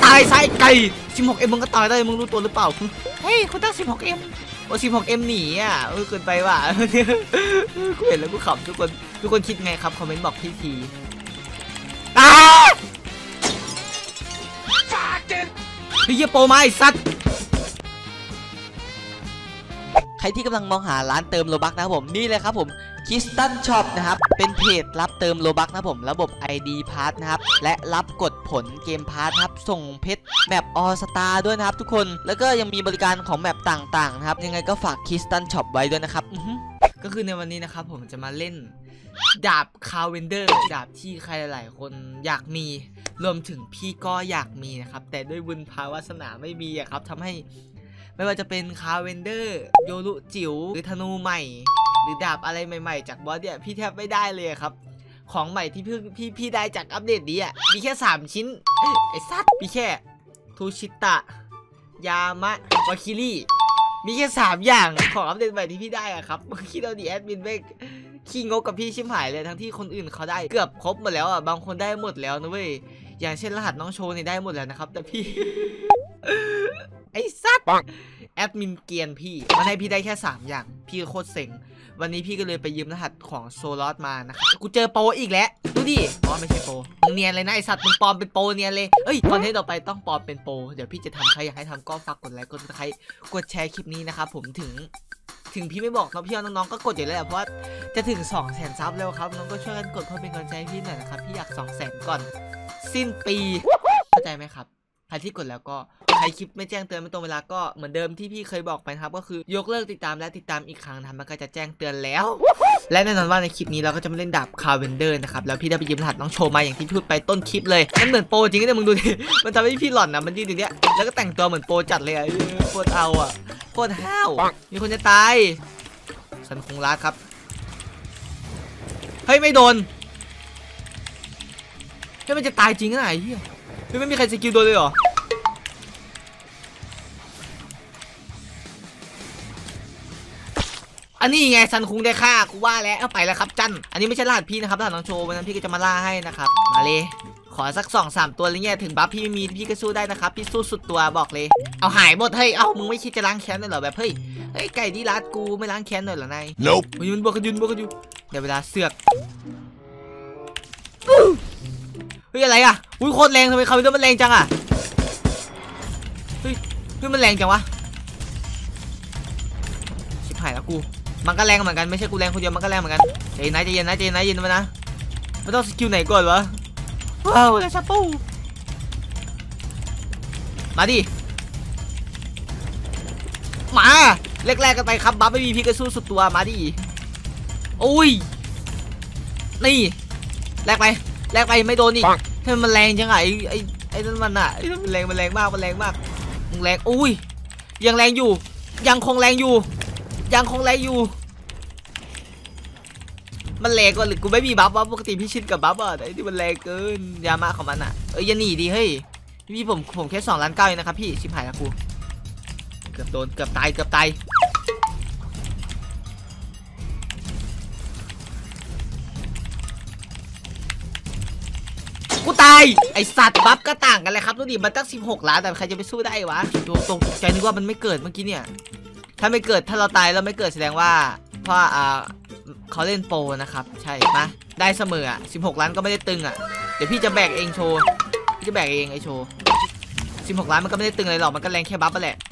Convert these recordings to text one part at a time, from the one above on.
ตายไส้ไก่ 16M มึงก็ตายได้มึงรู้ตัวหรือเปล่าเฮ้ยคุณตั้ง 16M โอ้ 16M หนีอ่ะเกินไปว่ะกูเห็นแล้วกูขำทุกคนคิดไงครับคอมเมนต์บอกพี่ทีพี่เหี้ยโปรมาไอ้สัตว์ใครที่กำลังมองหาร้านเติมโลบัคนะครับผมนี่เลยครับผมคิสตันช็อปนะครับเป็นเพจรับเติมโลบัคนะครับผมระบบ ID พาร์ทนะครับและรับกดผลเกมพาร์ทครับส่งเพชรแมปออสตาด้วยนะครับทุกคนแล้วก็ยังมีบริการของแมปต่างๆนะครับยังไงก็ฝากคิสตันช็อปไว้ด้วยนะครับก็คือในวันนี้นะครับผมจะมาเล่นดาบคาเวนเดอร์ดาบที่ใครหลายคนอยากมีรวมถึงพี่ก็อยากมีนะครับแต่ด้วยบุญภาวาสนาไม่มีครับทำให้ไม่ว่าจะเป็นคาเวนเดอร์โยรุจิ๋วหรือธนูใหม่หรือดาบอะไรใหม่ๆจากบอสเนี่ยพี่แทบไม่ได้เลยครับของใหม่ที่พี่ได้จากอัปเดตนี้มีแค่3ชิ้นไอ้สัตว์มีแค่ทูชิตะยามะวาคิริมีแค่3อย่างของอัปเดตใหม่ที่พี่ได้ครับคิดเอาดิแอดมินเบกขี้งกกับพี่ชิมหายเลยทั้งที่คนอื่นเขาได้เกือบครบหมดแล้วบางคนได้หมดแล้วนะเว้ยอย่างเช่นรหัสน้องโชว์นี่ได้หมดแล้วนะครับแต่พี่ไอ้สัตว์แอดมินเกียนพี่มันให้พี่ได้แค่3อย่างพี่โคตรเซ็งวันนี้พี่ก็เลยไปยืมรหัสของโซลอสมานะครับกูเจอโปรอีกแล้วดูดิอ๋อไม่ใช่โปรมึงเนียนเลยนะไอสัตว์มึงปลอมเป็นโปรเนียนเลยเอ้ยตอนนี้ต่อไปต้องปลอมเป็นโปรเดี๋ยวพี่จะทำใครอยากให้ทำก็ฝากกดไลค์กดซับสไครต์กดแชร์คลิปนี้นะครับผมถึงพี่ไม่บอกพี่น้องๆก็กดอยู่แล้วเพราะจะถึง 200,000 ซับแล้วครับน้องก็ช่วยกันกดเพื่อเป็นกำลังใจให้พี่หน่อยนะครับพี่อยาก 200,000 ก่อนสิ้นปีเข้าใจไหมครับใครที่กดแล้วก็ใครคลิปไม่แจ้งเตือนไม่ตรงเวลาก็เหมือนเดิมที่พี่เคยบอกไปครับก็คือยกเลิกติดตามและติดตามอีกครั้งนะมันก็จะแจ้งเตือนแล้วและแน่นอนว่าในคลิปนี้เราก็จะมาเล่นดาบคาเวนเดอร์นะครับแล้วพี่ได้ไปยืมรหัสน้องโชว์มาอย่างที่พูดไปต้นคลิปเลยมันเหมือนโปรจริงนะมึงดูดิมันทำให้พี่หลอนนะมันยืนอยู่เนี้ยแล้วก็แต่งตัวเหมือนโปรจัดเลยโคตรเอาโคตรห้าวมีคนจะตายฉันคงรักครับเฮ้ยไม่โดนเฮ้ยมันจะตายจริงนะไอ้เหี้ยเฮ้ยไม่มีใครสกิลโดนเลยเหรออันนี้ไงซันคุงได้ค่ากูว่าแล้วเอาไปแล้วครับจันอันนี้ไม่ใช่รหัสพี่นะครับรหัสน้องโชว์วันนั้นพี่ก็จะมาล่าให้นะครับมาเลยขอสัก 2-3 ตัวอะไรเงี้ยถึงบัฟพี่ไม่มีพี่ก็สู้ได้นะครับพี่สู้สุดตัวบอกเลยเอาหายหมดเฮ้ยเอามึงไม่คิดจะล้างแค้นเลยเหรอแบบเฮ้ยไก่ที่รัดกูไม่ล้างแค้นเลยเหรอนาย Nope มันบวกกันยุนเดี๋ยวเวลาเสือกเฮ้ยอะไรอ่ะอุ้ยโคตรแรงทำไมเขามันแรงจังอ่ะเฮ้ยมันแรงจังวะชิบหายแล้วกูมันก็แรงเหมือนกันไม่ใช่กูแรงคนเดียวมันก็แรงเหมือนกันใจเย็นมานะไม่ต้องสกิลไหนก่อนวะว้าวแล้วชัปปูมาดิมาแรกๆกันไปครับบัฟไม่มีพี่ก็สู้สุดตัวมาดิโอ้ยนี่แรกไปไม่โดนนี่ทำไมมันแรงจังไงไอ้นั่นมันอ่ะไอ้นั่นมันแรงมากมึงแรงอุ้ยยังแรงอยู่ยังคงแรงอยู่มันแรงกว่าหรือกูไม่มีบัฟวะปกติพี่ชินกับบัฟอ่ะไอ้ที่มันแรงเกินยามาของมันอ่ะอย่าหนีดิเฮ้ยพี่ผมแค่2.9 ล้านเองนะครับพี่ชิบหายแล้วกูเกือบโดนเกือบตายกูตายไอสัตว์บัฟก็ต่างกันเลยครับดูดิมันตั้ง16 ล้านแต่ใครจะไปสู้ได้วะตกใจนึกว่ามันไม่เกิดเมื่อกี้เนี่ยถ้าไม่เกิดถ้าเราตายแล้วไม่เกิดแสดงว่าเพราะเขาเล่นโปรนะครับใช่ปะได้เสมอ16 ล้านก็ไม่ได้ตึงเดี๋ยวพี่จะแบกเองโชว์พี่จะแบกเองไอโชว์16 ล้านมันก็ไม่ได้ตึงอะไรหรอกมันก็แรงแค่บัฟไปแหละ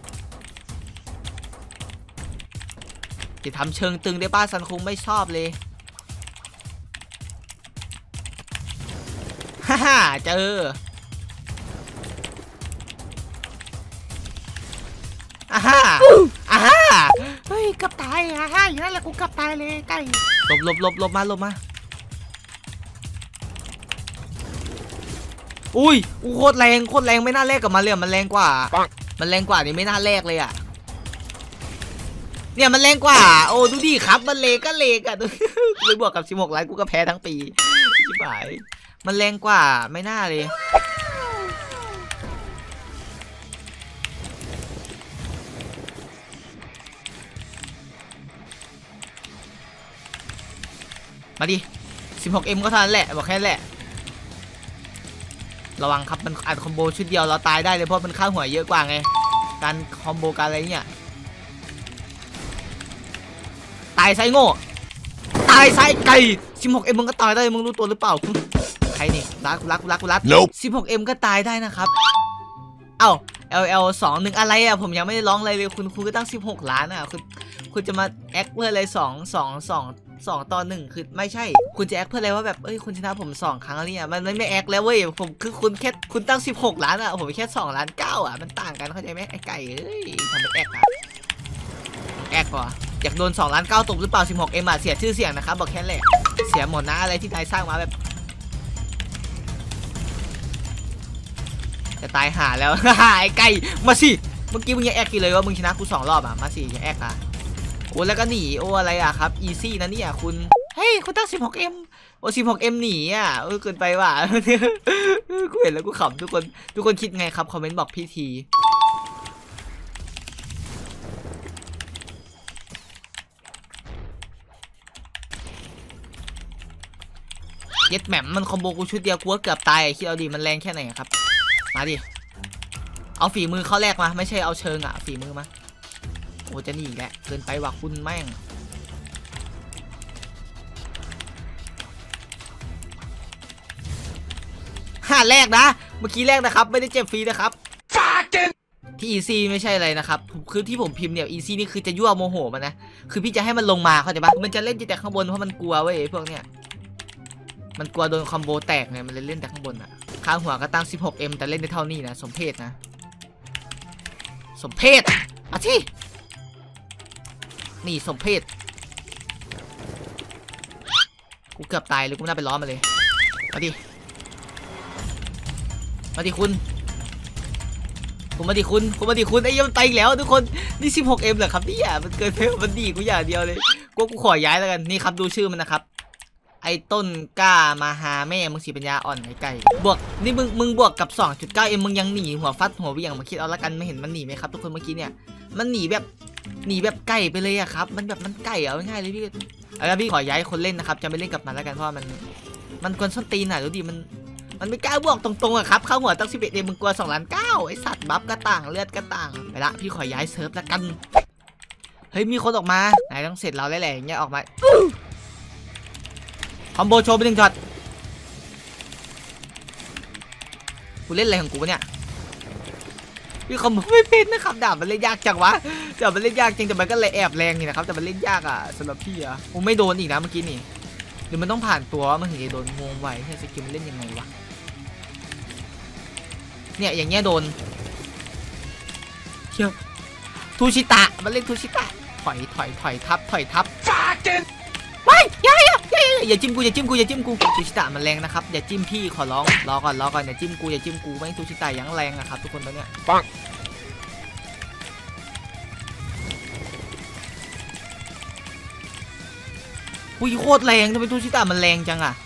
จะทำเชิงตึงได้ป้าซันคงไม่ชอบเลยฮ่าเจอฮ่าเฮ้ยกับตายอย่างนั้นแหละกูกับตายเลยใกล้ลบมาอุ้ยโคตรแรงไม่น่าแลกกับมันเลยมันแรงกว่านี่ไม่น่าแลกเลยเนี่ยมันแรงกว่าโอ้ดูดิครับมันเลกไปบวกกับ16 ล้านกูก็แพ้ทั้งปีชิบหายมันแรงกว่าไม่น่าเลยมาดิ 16M ก็เท่านั้นแหละบอกแค่นั้นแหละระวังครับมันอัดคอมโบชุดเดียวเราตายได้เลยเพราะมันค่าหัวเยอะกว่าไงการคอมโบการอะไรเนี่ยตายไซโง่ตายไซไก่ 16M มึงก็ตายได้มึงรู้ตัวหรือเปล่าใครนี่รัก 16M ก็ตายได้นะครับเอ้า LL21 อะไรอ่ะผมยังไม่ได้ร้องอะไรเลยคุณก็ตั้ง16 ล้านอ่ะคุณจะมาแอคเพื่ออะไร2 ต่อ 1คือไม่ใช่คุณจะแอคเพื่ออะไรว่าแบบคุณชนะผม2 ครั้งแล้วเนี่ยมันไม่แอคแล้วเว้ยผมคือคุณตั้ง16 ล้านอ่ะผมแค่2.9 ล้านอ่ะมันต่างกันเข้าใจไหมไอ้ไก่ทำเป็นแอคอ่ะแอคว่ะอยากโดน2.9 ล้านตบหรือเปล่า 16M อ่ะเสียชื่อเสียงนะครับบอกแค่แหละเสียหมดนะอะไรที่นายสร้างมาแบบจะตายหาแล้ว ไอ้ไก่มาสิเมื่อกี้มึงยังแอคอยู่เลยว่ามึงชนะกู2 รอบอ่ะมาสิอย่าแอคอ่ะโอ้แล้วก็หนีโอ้อะไรอ่ะครับอีซี่นะเนี่ยคุณเฮ้ยคุณตั้ง 16M โอ้ 16M หนีอ่ะเกินไปว่ะ กูเห็นแล้วกูขำทุกคนคิดไงครับคอมเมนต์บอกพี่ทีเย็ดแหม่มมันคอมโบกูชุดเดียวกูเกือบตายคิดเอาดิมันแรงแค่ไหนครับมาดิเอาฝีมือเข้าแรกมาไม่ใช่เอาเชิงอ่ะฝีมือมาโอ้จะหนีแหละเกินไปว่ะคุณแม่งแรกนะเมื่อกี้แรกนะครับไม่ได้เจ็บฟรีนะครับที่อีซี่ไม่ใช่อะไรนะครับคือที่ผมพิมพ์เนี่ยอีซี่นี่คือจะยั่วโมโหมันนะคือพี่จะให้มันลงมาเข้าใจปะมันจะเล่นแต่ข้างบนเพราะมันกลัวเว้ยพวกเนี้ยมันกลัวโดนคอมโบแตกไงมันเลยเล่นแต่ข้างบนอ่ะค่าหัวก็ตั้ง 16M แต่เล่นได้เท่านี้นะสมเพชนะสมเพชมาที่นี่สมเพชกูเกือบตายเลยกูน่าไปล้อมาเลยมาดิคุณมาดิคุณไอ้ยังตายอีกแล้วทุกคนนี่ 16M เหรอครับเนี่ยมันเกินไปมันดีกูอย่างเดียวเลยกูขอย้ายแล้วกันนี่ครับดูชื่อมันนะครับไอ้ต้นกล้ามาหาแม่มึงสีปัญญาอ่อนไอ้ไก่บวกนี่มึงบวกกับ 2.9M มึงยังหนีหัวฟัดหัวเวี่ยงมาคิดเอาละกันไม่เห็นมันหนีไหมครับทุกคนเมื่อกี้เนี่ยมันหนีแบบไก่ไปเลยอะครับมันแบบมันไก่เอาง่ายเลยพี่แล้วพี่ขอย้ายคนเล่นนะครับจะไม่เล่นกับมันแล้วกันเพราะมันกวนส้นตีนหน่อยดูดิมันไม่กล้าบวกตรงๆอะครับเข้าหัวตั้ง11Mมึงกลัว2.9 ล้านไอ้สัตว์บัฟกระต่างเลือดกระต่างไปละพี่ขอย้ายเซิร์ฟแล้วกันเฮ้ยมีคนออกมานายต้องเสร็จเราแล้วแหละอย่างเงี้ยออกมาคอมโบโชว์ไป1 ช็อตกูเล่นอะไรของกูเนี่ยพี่คอมโบไม่เป็นนะครับดาบมันเล่นยากจังวะดาบมันเล่นยากจริงแต่มันก็เลยแอบแรงนี่นะครับแต่มันเล่นยากอ่ะสำหรับพี่อ่ะกูไม่โดนอีกนะเมื่อกี้นี่หรือมันต้องผ่านตัวมันถึงจะโดนงงไว้ที่สกิลมันเล่นยังไงวะเนี่ยอย่างเงี้ยโดนเชี่ยทูชิตะมันเล่นทูชิตะถอยทับไม่อย่าจิ้มกูทูชิตะมันแรงนะครับอย่าจิ้มพี่ขอร้องรอก่อนอย่าจิ้มกูไม่ทูชิตะยังแรงนะครับทุกคนตอนเนี้ยปังอุ้ยโคตรแรงทำไมทูชิตะมันแรงจังอะ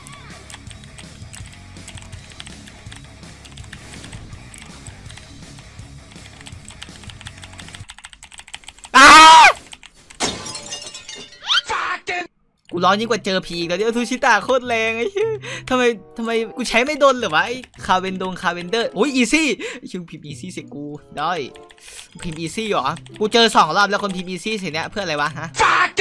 กูร้อนยิ่งกว่าเจอผีแล้วเดี๋ยวทูชิตะโคตรแรงไอ้ทำไมกูใช้ไม่โดนหรือวะไอ้คาเวนเดอร์โอ้ยอีซี่ชิงพิมพ์อีซี่เสกูได้พิมพ์อีซี่เหรอกูเจอ2 รอบแล้วคนพิมพ์อีซี่เสร็จเนี้ยเพื่ออะไรวะฮะ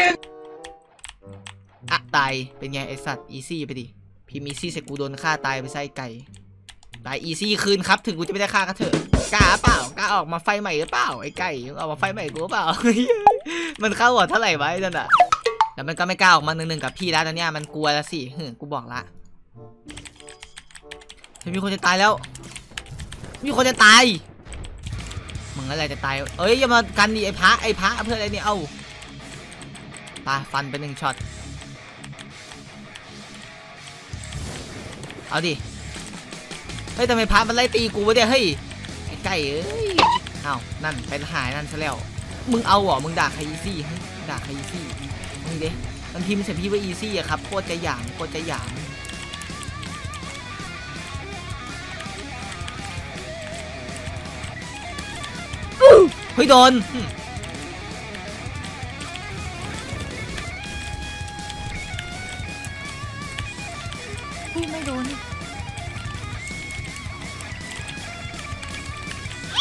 อะตายเป็นไงไอสัตว์อีซี่ไปดิพิมพ์อีซี่เสกูโดนฆ่าตายไปไส้ไก่ตายอีซี่คืนครับถึงกูจะไม่ได้ฆ่าก็เถอะกล้าเปล่ากล้าออกมาไฟใหม่หรือเปล่าไอ้ไก่ออกมาไฟใหม่กูเปล่า มันเข้าหัวเท่าไหร่วะไอ้นั่นอะแต่มันก็ไม่กล้าออกมา1-1กับพี่แล้วตอนเนี้ยมันกลัวแล้วสิกูบอกละมีคนจะตายแล้วมีคนจะตายมึงอะไรจะตายอย่ามากันดิไอ้พระเพื่ออะไรเนี่ยตาฟันไป1 ช็อตเอาดิเฮ้ยทำไมพระมันไล่ตีกูวะเนี่ยเฮ้ยไอ้ไก่เอานั่นเป็นหายนั่นซะแล้วมึงเอาเหรอมึงด่าใครอีซี่ด่าใครอีซี่นี่เด้มันพิมพ์ใส่พี่ว่าอีซี่อะครับโคตรจะหยามเฮ้ยโดนไม่โดน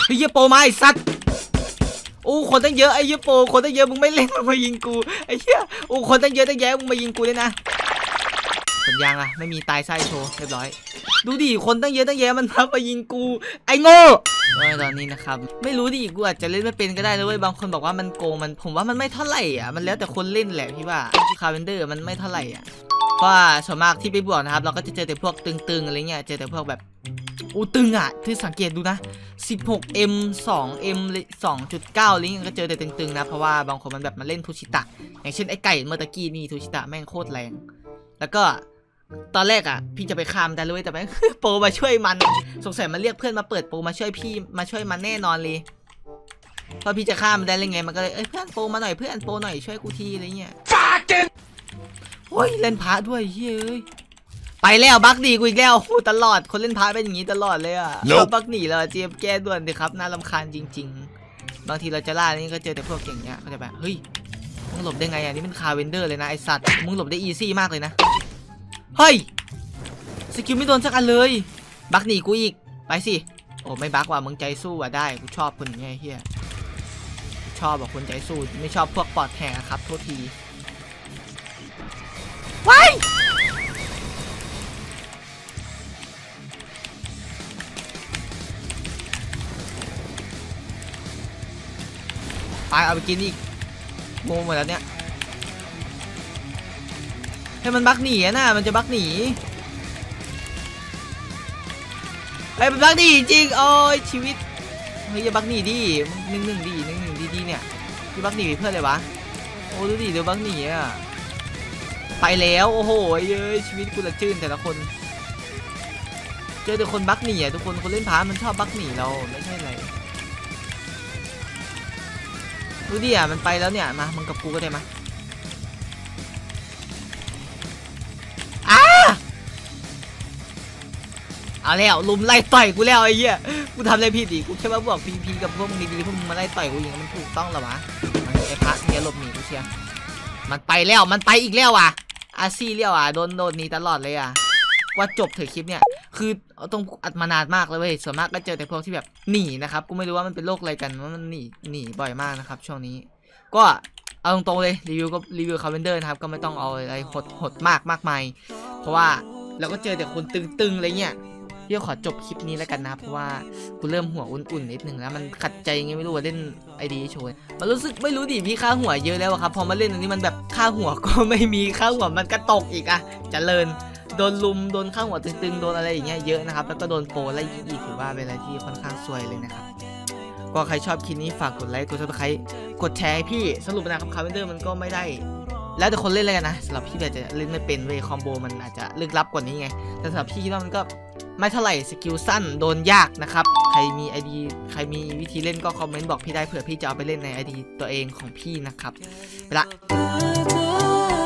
เฮ้ยโปรมาไอ้สัตว์โอ้คนตั้งเยอะไอ้เหี้ยโปรคนตั้งเยอะมึงไม่เล่นมึงมายิงกูไอ้เหี้ยโอ้คนตั้งเยอะตั้งแยะมึงมายิงกูเลยนะสัญญาณอะไม่มีตายไส้โชว์เรียบร้อยดูดิคนตั้งเยอะตั้งแยะมันมายิงกูไอ้โง่ตอนนี้นะครับไม่รู้ดิกูอาจจะเล่นไม่เป็นก็ได้เลยเว้ยบางคนบอกว่ามันโกงมันผมว่ามันไม่เท่าไหร่อ่ะมันแล้วแต่คนเล่นแหละพี่ว่าคาเวนเดอร์มันไม่เท่าไหร่อ่ะเพราะว่าส่วนมากที่ไปบวกนะครับเราก็จะเจอแต่พวกตึงๆอะไรเงี้ยเจอแต่พวกแบบตึงอ่ะที่สังเกตดูนะ 16M 2M 2.9อะไรเงี้ยก็เจอแต่ตึงๆนะเพราะว่าบางคนมันแบบมาเล่นทูชิตะอย่างเช่นไอ้ไก่เมื่อตะกี้นี่ทูชิตะแม่งโคตรแรงแล้วก็ตอนแรกอ่ะพี่จะไปฆ่ามันได้เลยแต่แม่ง โปรมาช่วยมันสงสัยมันเรียกเพื่อนมาเปิดโปรมาช่วยพี่มาช่วยมันแน่นอนเลยพอพี่จะฆ่ามันได้เลยไงมันก็เลยเพื่อนโปรมาหน่อยเพื่อนโปรหน่อยช่วยกูทีอะไรเงี้ยโอ้ยเล่นพระด้วยเฮ้ยไปแล้วบักหนีกูอีกแล้วตลอดคนเล่นพระเป็นอย่างนี้ตลอดเลยอ่ะบักหนีแล้วเจี๊ยบแก้ด่วนดิครับน่ารำคาญจริงๆบางทีเราจะล่านี่ก็เจอแต่พวกอย่างเงี้ยเขาจะแบบเฮ้ยมึงหลบได้ไงอ่ะนี่มันคาเวนเดอร์เลยนะไอสัตว์มึงหลบได้อีซี่มากเลยนะเฮ้ยสกิลไม่โดนสักอันเลยบักหนีกูอีกไปสิโอ้ไม่บักว่ะมึงใจสู้ว่ะได้กูชอบคนอย่างเงี้ยเฮียชอบแบบคนใจสู้ไม่ชอบพวกปอดแหกครับโทษทีว้ายไปเอาไปกินอีกงงหมดแล้วเนี่ยให้มันบักหนีอะนะมันจะบักหนีไอ้มันบักหนีจริงโอ้ยชีวิตเฮ้ยอย่าบักหนีดิมึงหนึ่งดีเนี่ยที่บักหนีเพื่อนเลยวะโอ้ดูดิเดี๋ยวบักหนีอะไปแล้วโอ้โหเย้ยชีวิตกูละจื้นแต่ละคนเจอแต่คนบักหนีอะทุกคนคนเล่นพามันชอบบักหนีเราไม่ใช่อะไรดูดิอ่ะมันไปแล้วเนี่ยมามึงกับกูก็ได้มาเอาแล้วลุมไล่ต่อยกูแล้วไอ้เหี้ยกูทำอะไรผิดดิกูแค่ว่าบอกพีกับพวกมึงดีๆพวกมึงมาไล่ต่อยกูอย่างนี้มันถูกต้องหรอวะไอ้พระเนี่ยหลบหนีกูเชียมันไปแล้วมันไปอีกแล้วอ่ะอาซี่เลี้ยวอ่ะโดนหนีตลอดเลยอ่ะว่าจบเถอะคลิปเนี่ยคือต้องอัดมานานมากเลยเว้ยส่วนมากก็เจอแต่พวกที่แบบหนีนะครับกูไม่รู้ว่ามันเป็นโรคอะไรกันว่ามันหนีบ่อยมากนะครับช่วงนี้ก็เอาตรงๆเลยรีวิวคาเวนเดอร์นะครับก็ไม่ต้องเอาอะไรหดมากมายเพราะว่าเราก็เจอแต่คนตึงๆอะไรเงี้ยพี่ขอจบคลิปนี้แล้วกันนะเพราะว่ากูเริ่มหัวอุ่นๆนิดนึงแล้วมันขัดใจไงไม่รู้ว่าเล่นไอดีโชว์มันรู้สึกไม่รู้ดิพี่ค่าหัวเยอะแล้วครับพอมาเล่นอันนี้มันแบบค่าหัวก็ไม่มีค่าหัวมันก็ตกอีกอะเจริญโดนลุมโดนค่าหัวตึงๆโดนอะไรอย่างเงี้ยเยอะนะครับแล้วก็โดนโปรไล่ยิงอีกถือว่าเป็นอะไรที่ค่อนข้างซวยเลยนะครับก็ใครชอบคลิปนี้ฝากกดไลค์กดซับสไครต์กดแชร์ให้พี่สรุปนะครับคาเวนเดอร์มันก็ไม่ได้แล้วแต่คนเล่นอะไรกันนะสำหรับพี่อาจจะเล่นไม่เป็นเว้ยคอมโบมันอาจจะลึกลับกว่านี้ไงแต่สำหรับพี่คิดว่ามันก็ไม่เท่าไหร่สกิลสั้นโดนยากนะครับใครมี ID ใครมีวิธีเล่นก็คอมเมนต์บอกพี่ได้เผื่อพี่จะเอาไปเล่นใน ID ตัวเองของพี่นะครับไปละ